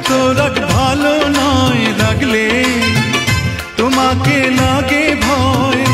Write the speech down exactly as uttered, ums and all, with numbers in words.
এত রাগ ভালো নয়, রাগলে তোমাকে লাগে ভয়।